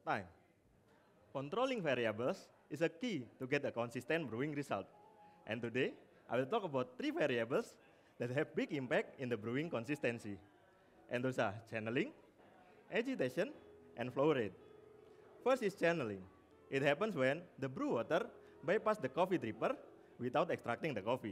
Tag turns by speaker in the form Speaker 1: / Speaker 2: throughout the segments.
Speaker 1: time. Controlling variables is a key to get a consistent brewing result. And today, I will talk about three variables that have big impact in the brewing consistency. And those are channeling, agitation, and flow rate. First is channeling. It happens when the brew water bypass the coffee dripper without extracting the coffee.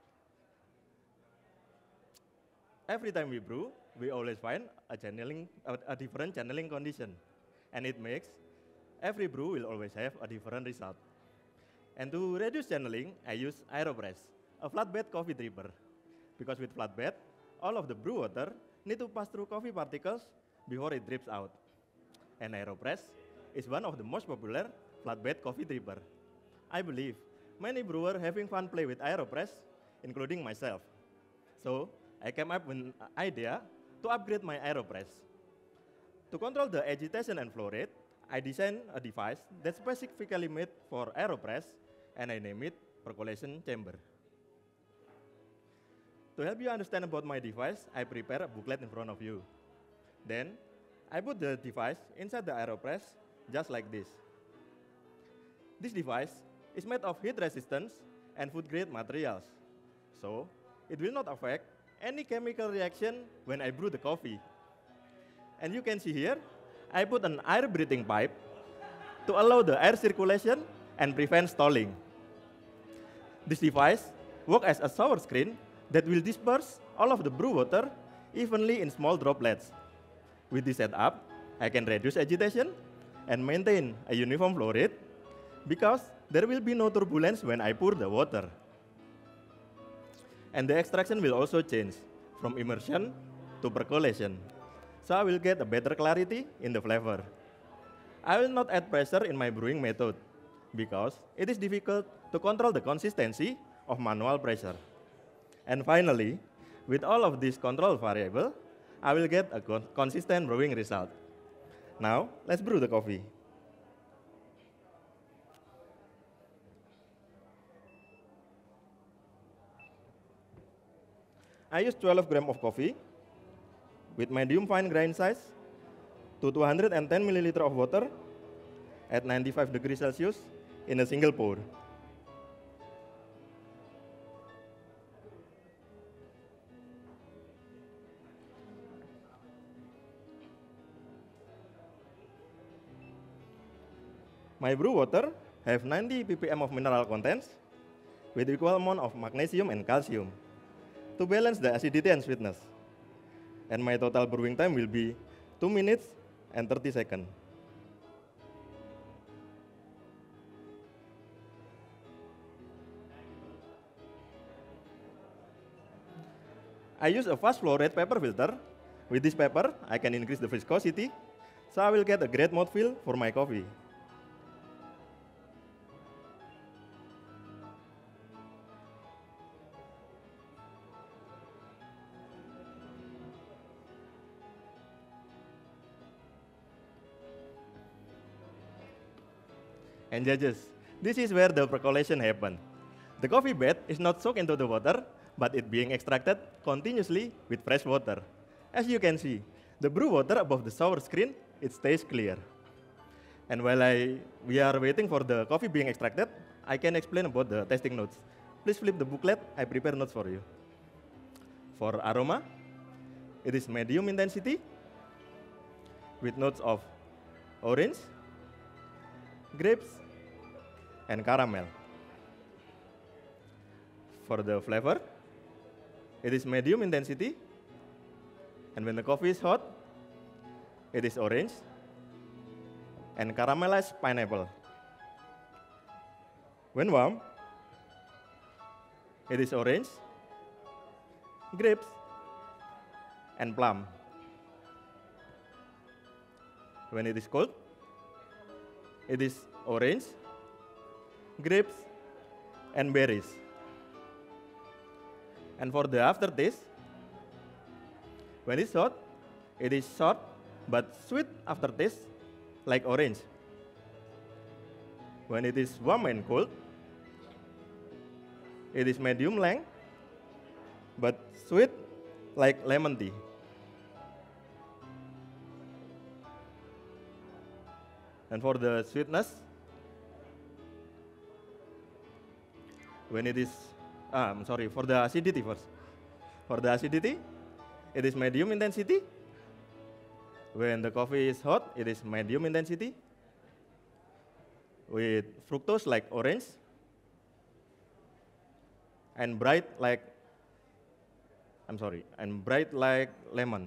Speaker 1: Every time we brew, we always find a different channeling condition. And it makes every brew will always have a different result. And to reduce channeling, I use AeroPress, a flatbed coffee dripper. Because with flatbed, all of the brew water need to pass through coffee particles before it drips out. And AeroPress is one of the most popular flatbed coffee dripper. I believe many brewers having fun play with AeroPress, including myself. So I came up with an idea to upgrade my AeroPress. To control the agitation and flow rate, I designed a device that's specifically made for AeroPress, and I named it percolation chamber. To help you understand about my device, I prepare a booklet in front of you. Then, I put the device inside the AeroPress, just like this. This device is made of heat resistance and food-grade materials, so it will not affect any chemical reaction when I brew the coffee. And you can see here, I put an air breathing pipe to allow the air circulation and prevent stalling. This device works as a shower screen that will disperse all of the brew water evenly in small droplets. With this setup, I can reduce agitation and maintain a uniform flow rate because there will be no turbulence when I pour the water. And the extraction will also change from immersion to percolation. So I will get a better clarity in the flavor. I will not add pressure in my brewing method because it is difficult to control the consistency of manual pressure. And finally, with all of these control variables, I will get a consistent brewing result. Now, let's brew the coffee. I use 12 grams of coffee with medium fine grind size to 210 milliliters of water at 95 degrees Celsius in a single pour. My brew water have 90 ppm of mineral contents with equal amount of magnesium and calcium to balance the acidity and sweetness. And my total brewing time will be 2 minutes and 30 seconds. I use a fast flow rate paper filter. With this paper, I can increase the viscosity, so I will get a great mouthfeel for my coffee. And judges, this is where the percolation happens. The coffee bed is not soaked into the water, but it being extracted continuously with fresh water. As you can see, the brew water above the shower screen, it stays clear. And while we are waiting for the coffee being extracted, I can explain about the tasting notes. Please flip the booklet, I prepare notes for you. For aroma, it is medium intensity with notes of orange, grapes, and caramel. For the flavor, it is medium intensity, and when the coffee is hot, it is orange and caramelized pineapple. When warm, it is orange, grapes, and plum. When it is cold, it is orange, grapes, and berries. And for the aftertaste, when it's hot, it is short but sweet aftertaste like orange. When it is warm and cold, it is medium length but sweet like lemon tea. And for the sweetness, when it is, for the acidity first. For the acidity, it is medium intensity. When the coffee is hot, it is medium intensity with fructose like orange and bright like lemon.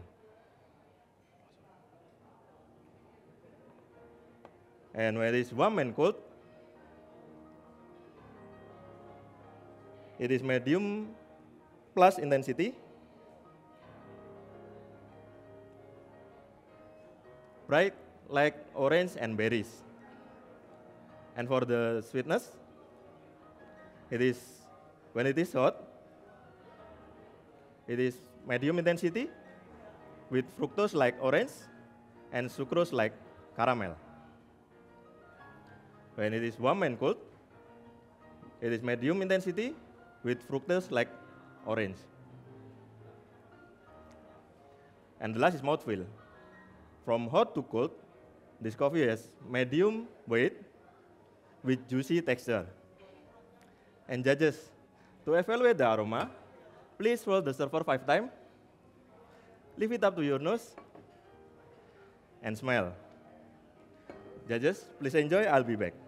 Speaker 1: And when it is warm and cold, it is medium plus intensity, bright like orange and berries. And for the sweetness, when it is hot, it is medium intensity with fructose like orange and sucrose like caramel. When it is warm and cold, it is medium intensity with fructose like orange. And the last is mouthfeel. From hot to cold, this coffee has medium weight with juicy texture. And judges, to evaluate the aroma, please roll the server 5 times, lift it up to your nose, and smell. Judges, please enjoy, I'll be back.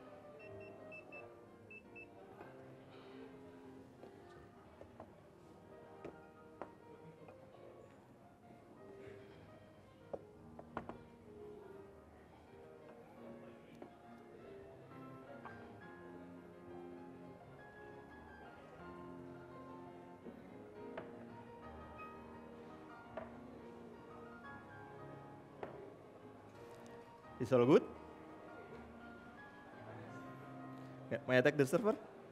Speaker 1: Is all good? Yeah, may I take the server?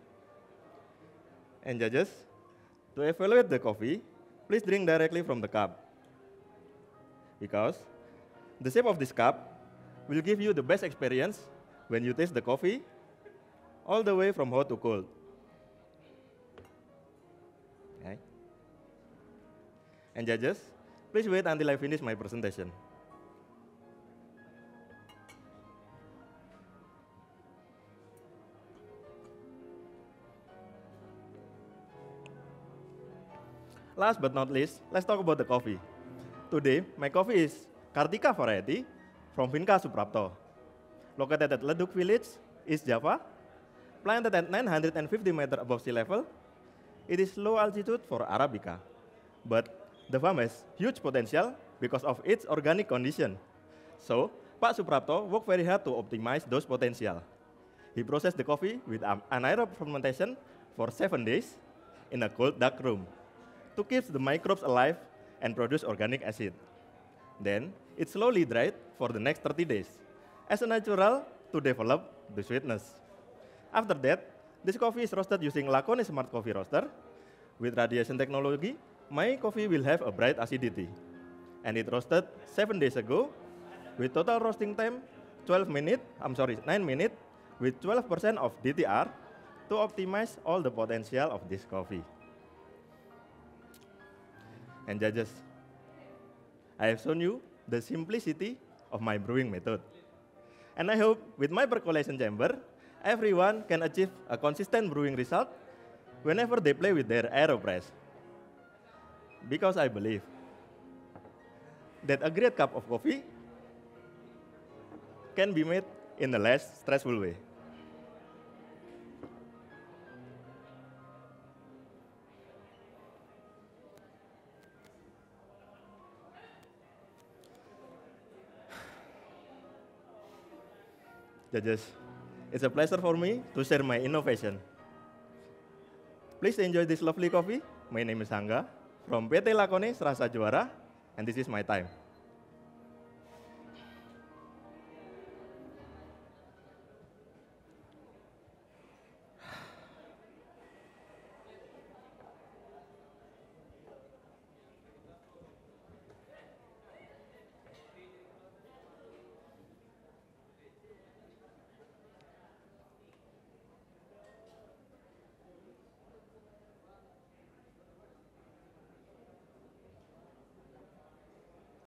Speaker 1: And judges, to evaluate the coffee, please drink directly from the cup. Because the shape of this cup will give you the best experience when you taste the coffee all the way from hot to cold. Okay. And judges, please wait until I finish my presentation. Last but not least, let's talk about the coffee. Today, my coffee is Kartika variety from Vinca Suprapto. Located at Leduk Village, East Java, planted at 950 meters above sea level, it is low altitude for Arabica. But the farm has huge potential because of its organic condition. So, Pak Suprapto worked very hard to optimize those potential. He processed the coffee with anaerobic fermentation for 7 days in a cold, dark room to keep the microbes alive and produce organic acid. Then, it slowly dried for the next 30 days as a natural to develop the sweetness. After that, this coffee is roasted using Lacone Smart Coffee Roaster. With radiation technology, my coffee will have a bright acidity. And it roasted 7 days ago with total roasting time 9 minutes with 12% of DTR to optimize all the potential of this coffee. And judges, I have shown you the simplicity of my brewing method. And I hope with my percolation chamber, everyone can achieve a consistent brewing result whenever they play with their AeroPress. Because I believe that a great cup of coffee can be made in a less stressful way. Judges, it's a pleasure for me to share my innovation. Please enjoy this lovely coffee. My name is Angga from PT Lacone Serasa Juara, and this is my time.